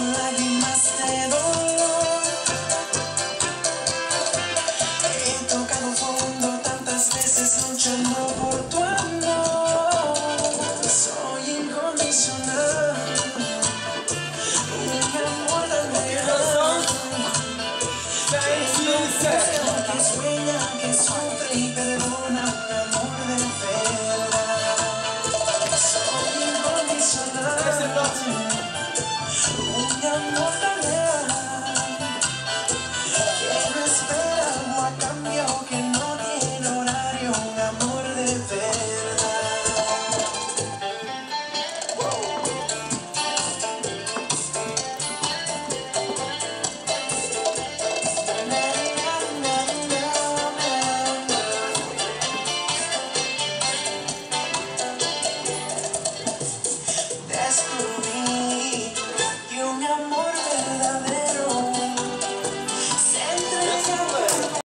con lágrimas de dolor. He tocado fondo tantas veces luchando por tu amor. Soy incondicional, un amor tan real. Que sueña, que sufre y perdona, un amor de verdad. Soy incondicional, un amor